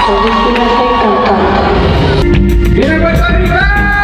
¡Viene Puerto Rico!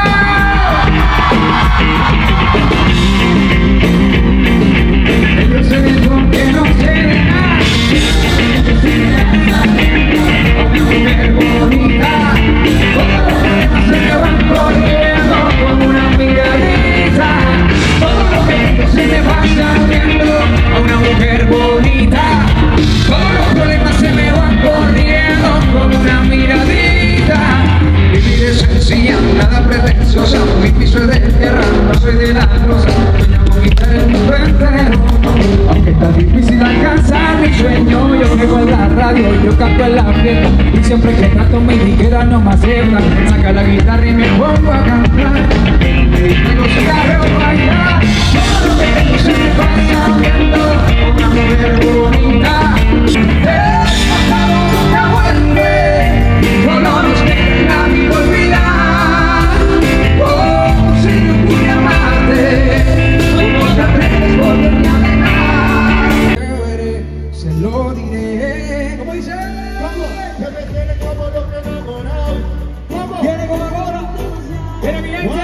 Ellos se ven porque no se ven nada. Ellos se ven nada. Una mujer bonita. Todos los problemas se me van corriendo con una miradita. Todos los eventos se me van saliendo a una mujer bonita. Todos los problemas se me van corriendo con una miradita. Vivir es sencilla, nada pretenciosa. Mi piso es de tierra, no soy de la rosa. Voy a conquistar el mundo entero. Aunque está difícil alcanzar mi sueño, yo juego en la radio, yo canto en la fiesta. Y siempre que trato mi disquera no me acepta. Saca la guitarra y me pongo a cantar. Tengo cigarros bailar. Todo lo que tengo se me pasa viendo una mujer bonita. El pasado nunca vuelve, solo nos queda mi olvidar. Oh, si yo pude amarte, ¿cómo te atreves volverme a dejar? Se lo diré. ¿Cómo dice? ¿Cómo? Que me tiene como lo que enamorado. ¿Cómo? ¿Quiere como ahora? ¿Quiere mi gente?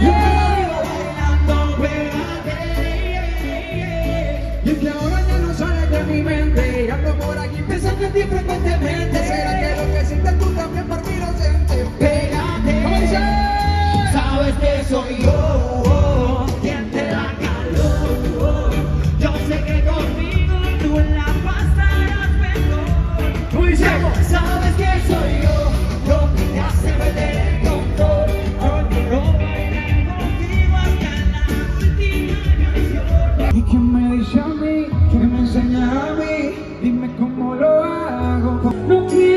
Y es que ahora ya no sale de mi mente. Y ando por aquí pensando en ti frecuentemente. ¿Será que lo que sientes tú también por mí lo sientes? Pégate. ¿Cómo dice? Sabes que soy yo quien te da calor. Yo sé que conmigo tú la pasarás mejor. ¿Cómo dice? Sabes que soy yo que te hace perder el control. Yo quiero bailar contigo hasta la última canción. ¿Y quién me dice a mí? ¿Quién me enseña a mí? Dime cómo lo hago. No quiero